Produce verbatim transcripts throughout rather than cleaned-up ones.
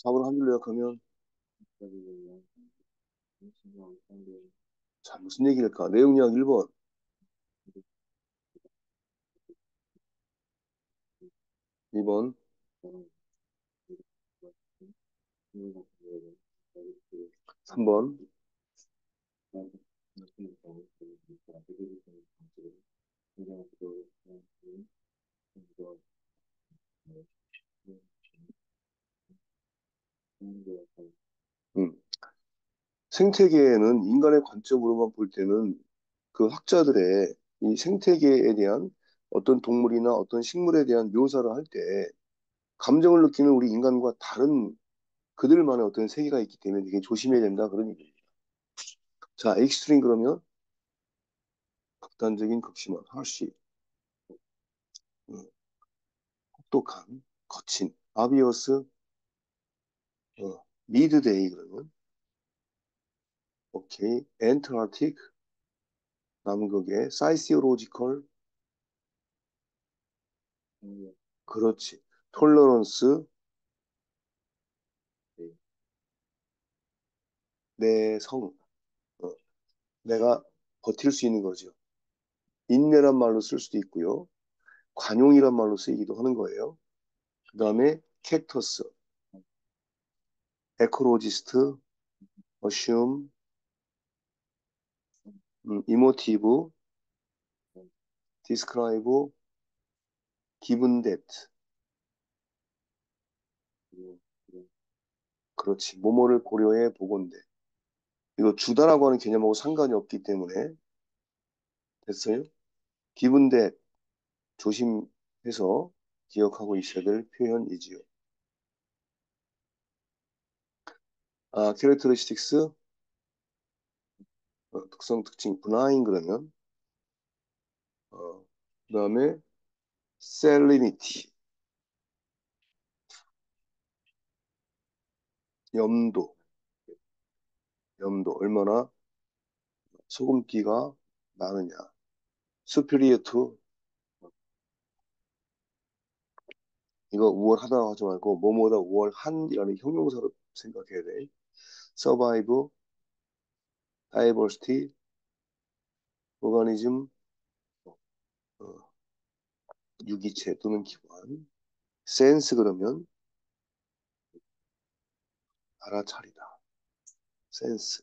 사 번 한 줄로 요약하면 자, 무슨 얘기일까? 내용 요약 일 번, 이 번, 삼 번, 음. 생태계에는 인간의 관점으로만 볼 때는 그 학자들의 이 생태계에 대한 어떤 동물이나 어떤 식물에 대한 묘사를 할 때 감정을 느끼는 우리 인간과 다른 그들만의 어떤 세계가 있기 때문에 되게 조심해야 된다 그런 얘기입니다. 자, 익스트림 그러면 극단적인 극심한 harsh, 음, 혹독한 거친 obvious, 어, midday 그러면 오케이 antarctic 남극의 sociological, 그렇지 tolerance 내성, 어, 내가 버틸 수 있는 거죠. 인내란 말로 쓸 수도 있고요. 관용이란 말로 쓰이기도 하는 거예요. 그 다음에 캡터스, 에콜로지스트, 어슘, 음, 이모티브, 디스크라이브, 기분 댓. 그렇지. 뭐뭐를 고려해 보건대. 이거 주다라고 하는 개념하고 상관이 없기 때문에 됐어요? 기분 댓 조심해서 기억하고 있어야 될 표현이지요. 아, 캐릭터리스틱스, 어, 특성, 특징, 분화인 그러면 어, 그 다음에 셀리니티, 염도, 염도 얼마나 소금기가 많으냐. superior to, 이거 우월하다고 하지 말고 뭐뭐보다 우월한이라는 형용사로 생각해야 돼. survive, diversity, organism, 어, 유기체 또는 기관. sense 그러면 알아차리다. sense,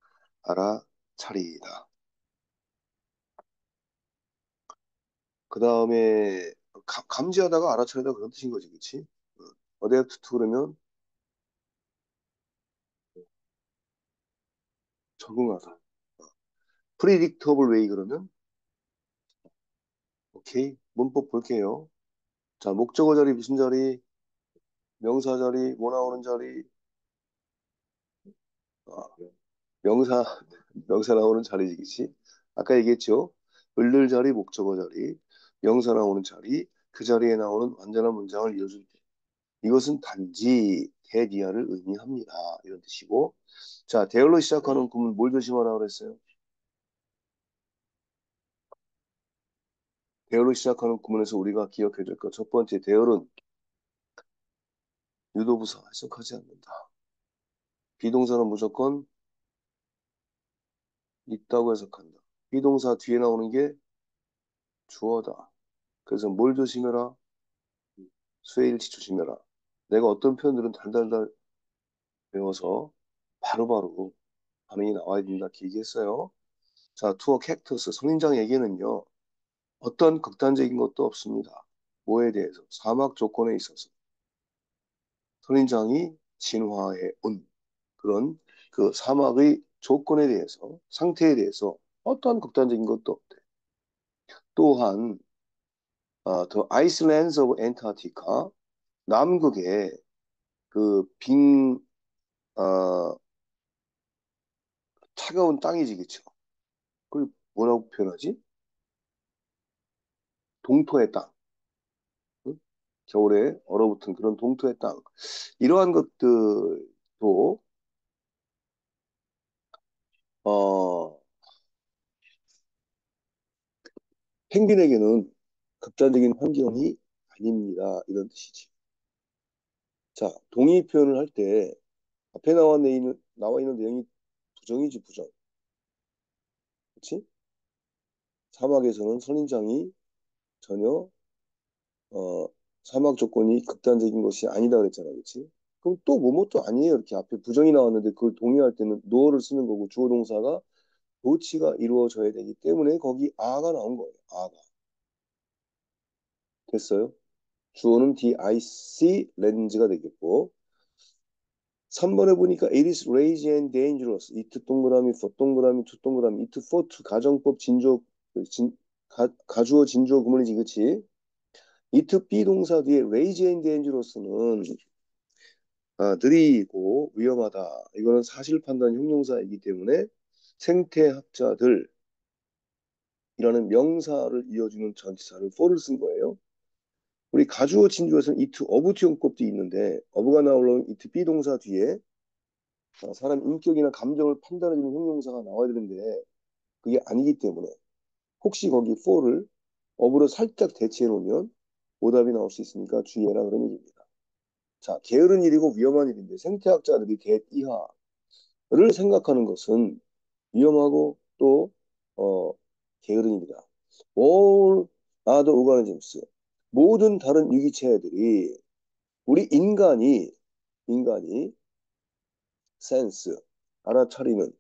알아차리다. 그 다음에 감지하다가 알아차리다 그런 뜻인 거지, 그치? 어, adapt to 그러면 적응하다. 어, predictable way 그러면 오케이 문법 볼게요. 자, 목적어 자리 무슨 자리? 명사 자리, 뭐 나오는 자리? 어, 명사 명사 나오는 자리지, 그치? 아까 얘기했죠? 을를 자리, 목적어 자리, 명사 나오는 자리, 그 자리에 나오는 완전한 문장을 이어줄 때. 이것은 단지 대디아를 의미합니다. 이런 뜻이고. 자, 대열로 시작하는 구문 뭘 조심하라고 그랬어요? 대열로 시작하는 구문에서 우리가 기억해야 될 것. 첫 번째, 대열은 유도부사 해석하지 않는다. 비동사는 무조건 있다고 해석한다. 비동사 뒤에 나오는 게 주어다. 그래서 뭘 조심해라? 수요일치 조심해라. 내가 어떤 표현들은 달달달 배워서 바로바로 반응이 나와야 된다. 이렇게 얘기했어요. 자, 투어 캡터스 선인장에게는요. 어떤 극단적인 것도 없습니다. 뭐에 대해서? 사막 조건에 있어서 선인장이 진화해 온 그런 그 사막의 조건에 대해서 상태에 대해서 어떠한 극단적인 것도 없대. 또한 어, The Icelands of Antarctica 남극의 그 빙, 어, 차가운 땅이지, 그쵸? 그걸 뭐라고 표현하지? 동토의 땅. 응? 겨울에 얼어붙은 그런 동토의 땅. 이러한 것들도, 어, 펭귄에게는 극단적인 환경이 아닙니다. 이런 뜻이지. 자, 동의 표현을 할 때 앞에 나와 있는, 나와 있는 내용이 부정이지, 부정. 그렇지? 사막에서는 선인장이 전혀 어, 사막 조건이 극단적인 것이 아니다 그랬잖아, 그렇지? 그럼 또 뭐뭐도 아니에요. 이렇게 앞에 부정이 나왔는데 그걸 동의할 때는 노어를 쓰는 거고 주어 동사가 도치가 이루어져야 되기 때문에 거기 아가 나온 거예요. 아가. 됐어요? 주어는 디아이씨 렌즈가 되겠고 삼 번에 보니까 it is rage and dangerous. it 동그라미 for 동그라미 to 동그라미 it for to 가정법 진조 진, 가, 가주어 진조 구문이지 그치? it 비동사 뒤에 rage and dangerous는 아, 느리고 위험하다. 이거는 사실 판단 형용사이기 때문에 생태학자들이라는 명사를 이어주는 전치사를 for를 쓴 거예요. 우리 가주어 진주에서는 it of 용법도 있는데 of가 나오려면 it 비동사 뒤에 사람 인격이나 감정을 판단해주는 형용사가 나와야 되는데 그게 아니기 때문에 혹시 거기 for를 of로 살짝 대체해 놓으면 오답이 나올 수 있으니까 주의해라 그런 얘기입니다. 자, 게으른 일이고 위험한 일인데 생태학자들이 get 이하를 생각하는 것은 위험하고 또 어, 게으른 일이다. All other organisms 모든 다른 유기체들이 우리 인간이 인간이 센스 알아차리는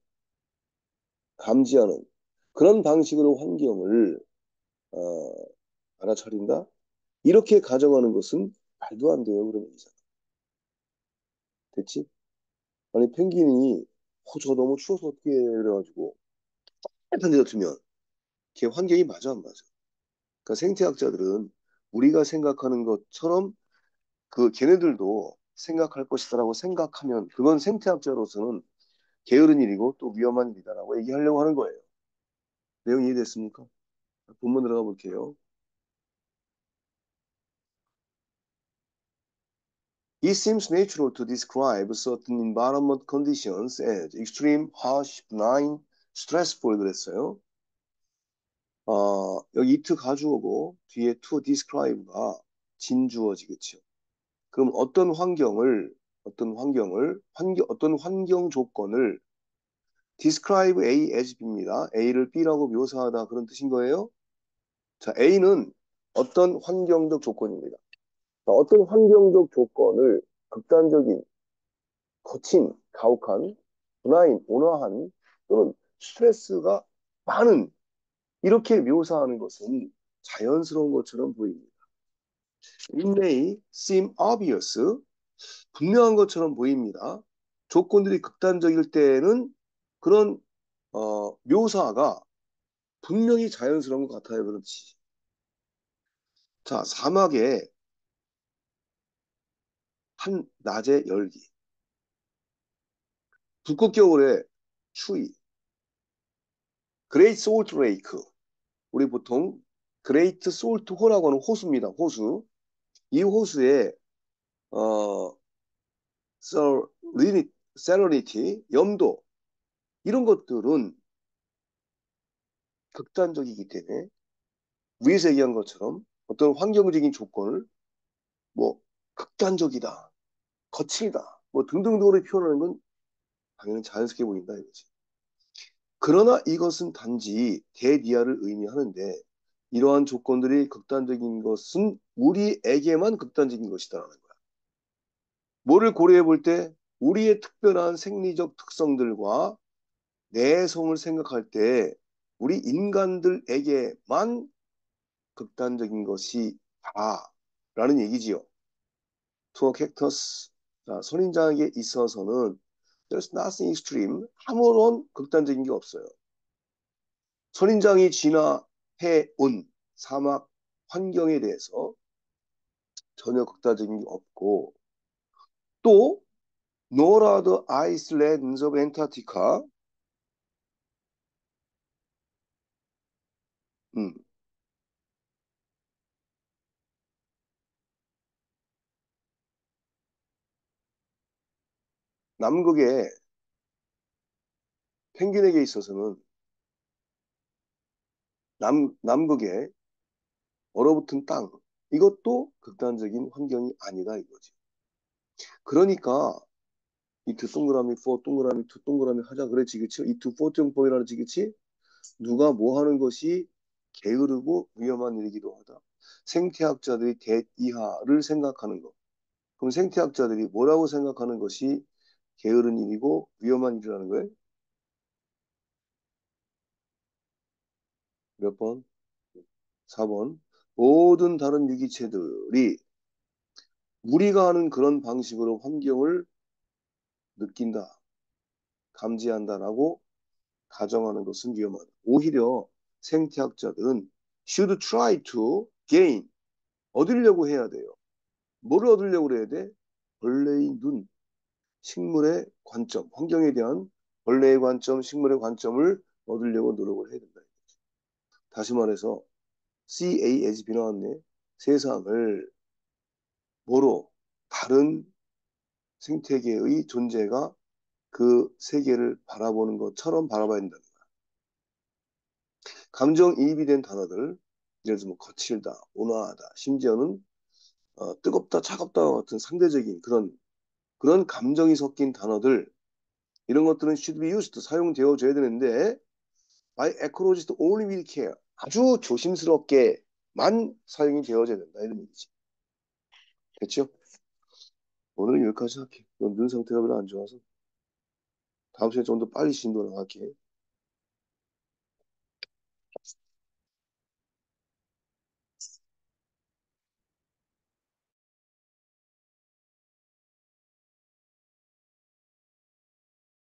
감지하는 그런 방식으로 환경을 어, 알아차린다. 이렇게 가정하는 것은 말도 안 돼요. 그런 얘기잖아. 됐지? 아니 펭귄이 어, 저 너무 추워서 어떻게 해? 그래가지고 따뜻한 데다 두면 걔 환경이 맞아 안 맞아? 그러니까 생태학자들은 우리가 생각하는 것처럼 그 걔네들도 생각할 것이다라고 생각하면 그건 생태학자로서는 게으른 일이고 또 위험한 일이다라고 얘기하려고 하는 거예요. 내용 이해됐습니까? 본문 들어가 볼게요. It seems natural to describe certain environment conditions as extreme, harsh, benign, stressful 그랬어요. 어, 여기 it 가주어고 뒤에 to describe가 진주어지겠죠. 그럼 어떤 환경을 어떤 환경을 환경 어떤 환경 조건을 describe A as B입니다. A를 B라고 묘사하다 그런 뜻인 거예요. 자, A는 어떤 환경적 조건입니다. 자, 어떤 환경적 조건을 극단적인, 거친, 가혹한, 분화인, 온화한 또는 스트레스가 많은 이렇게 묘사하는 것은 자연스러운 것처럼 보입니다. It may seem obvious, 분명한 것처럼 보입니다. 조건들이 극단적일 때는 그런 어, 묘사가 분명히 자연스러운 것 같아요. 그렇지. 자, 사막에 한 낮의 열기, 북극 겨울에 추위, 그레이트 솔트 레이크, 우리 보통 그레이트 솔트 호라고 하는 호수입니다. 호수. 이 호수에 어, 셀리니, 셀러니티, 염도 이런 것들은 극단적이기 때문에 위에서 얘기한 것처럼 어떤 환경적인 조건을 뭐 극단적이다, 거칠다, 뭐 등등등으로 표현하는 건 당연히 자연스럽게 보인다 이거지. 그러나 이것은 단지 대니아를 의미하는데 이러한 조건들이 극단적인 것은 우리에게만 극단적인 것이다라는 거야. 뭐를 고려해 볼 때 우리의 특별한 생리적 특성들과 내성을 생각할 때 우리 인간들에게만 극단적인 것이 다라는 얘기지요. 투어 캡터스 자, 선인장에게 있어서는 there's nothing extreme 아무런 극단적인 게 없어요. 선인장이 진화해 온 사막 환경에 대해서 전혀 극단적인 게 없고 또 nor are the islands of Antarctica 음, 남극의 펭귄에게 있어서는 남, 남극의 얼어붙은 땅 이것도 극단적인 환경이 아니다 이거지. 그러니까 이 두 동그라미, 포 동그라미, 두 동그라미 하자 그랬지, 그치? 이 두, 포 정법이라는 지 그치? 누가 뭐 하는 것이 게으르고 위험한 일이기도 하다. 생태학자들이 대이하를 생각하는 것. 그럼 생태학자들이 뭐라고 생각하는 것이 게으른 일이고 위험한 일이라는 거예요? 몇 번? 사 번. 모든 다른 유기체들이 우리가 하는 그런 방식으로 환경을 느낀다, 감지한다라고 가정하는 것은 위험하다. 오히려 생태학자들은 should try to gain, 얻으려고 해야 돼요. 뭐를 얻으려고 해야 돼? 벌레의 눈, 식물의 관점, 환경에 대한 벌레의 관점, 식물의 관점을 얻으려고 노력을 해야 된다. 다시 말해서 씨 에이 에스 비 나왔네. 세상을 뭐로? 다른 생태계의 존재가 그 세계를 바라보는 것처럼 바라봐야 된다. 감정이입이 된 단어들, 예를 들면 거칠다, 온화하다, 심지어는 어, 뜨겁다, 차갑다 같은 상대적인 그런 그런 감정이 섞인 단어들, 이런 것들은 should be used, 사용되어져야 되는데 by ecologists only with care, 아주 조심스럽게만 사용이 되어져야 된다, 이런 얘기지. 됐죠? 오늘은 여기까지 할게. 넌 눈 상태가 별로 안 좋아서 다음 시간에 좀 더 빨리 진도 나갈게.